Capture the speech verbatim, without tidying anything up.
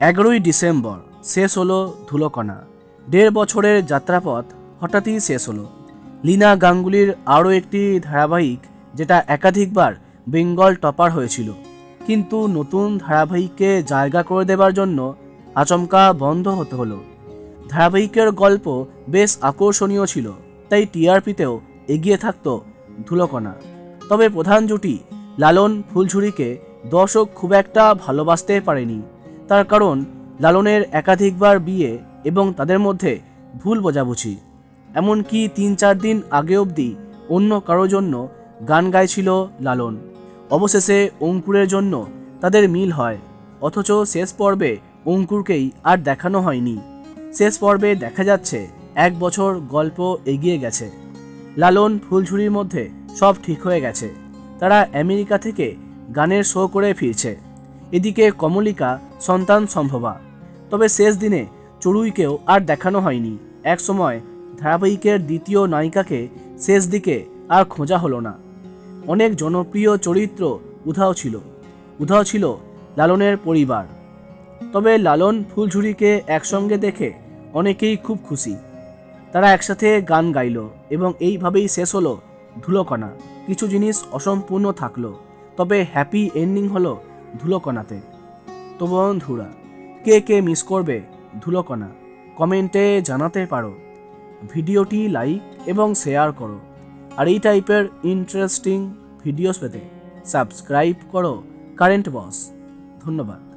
এগারোই ডিসেম্বর শেষ হলো ধুলোকণা। দেড় বছরের যাত্রাপথ হঠাৎই শেষ হলো। লীনা গাঙ্গুলির আরও একটি ধারাবাহিক, যেটা একাধিকবার বেঙ্গল টপার হয়েছিল, কিন্তু নতুন ধারাবাহিককে জায়গা করে দেবার জন্য আচমকা বন্ধ হতে হলো। ধারাবাহিকের গল্প বেশ আকর্ষণীয় ছিল, তাই টিআরপিতেও এগিয়ে থাকত ধুলোকণা। তবে প্রধান জুটি লালন ফুলঝুরিকে দর্শক খুব একটা ভালোবাসতে পারেনি। তার কারণ লালনের একাধিকবার বিয়ে এবং তাদের মধ্যে ভুল বোঝাবুঝি। এমনকি তিন চার দিন আগে অবধি অন্য কারোর জন্য গান গাইছিল লালন। অবশেষে অঙ্কুরের জন্য তাদের মিল হয়, অথচ শেষ পর্বে অঙ্কুরকেই আর দেখানো হয়নি। শেষ পর্বে দেখা যাচ্ছে এক বছর গল্প এগিয়ে গেছে। লালন ফুলঝুরির মধ্যে সব ঠিক হয়ে গেছে। তারা আমেরিকা থেকে গানের শো করে ফিরছে। এদিকে কমলিকা সন্তান সম্ভবা। তবে শেষ দিনে চড়ুইকেও আর দেখানো হয়নি। এক সময় ধারাবাহিকের দ্বিতীয় নায়িকাকে শেষ দিকে আর খোঁজা হলো না। অনেক জনপ্রিয় চরিত্র উধাও ছিল। উধাও ছিল লালনের পরিবার। তবে লালন ফুলঝুরিকে একসঙ্গে দেখে অনেকেই খুব খুশি। তারা একসাথে গান গাইল এবং এইভাবেই শেষ হলো ধুলোকণা। কিছু জিনিস অসম্পূর্ণ থাকলো, তবে হ্যাপি এন্ডিং হলো ধুলোকণাতে। তো বন্ধুরা, কে কে মিস করবে ধুলোকণা কমেন্টে জানাতে পারো। ভিডিওটি লাইক এবং শেয়ার করো। আর এই টাইপের ইন্টারেস্টিং ভিডিওস পেতে সাবস্ক্রাইব করো কারেন্ট বস। ধন্যবাদ।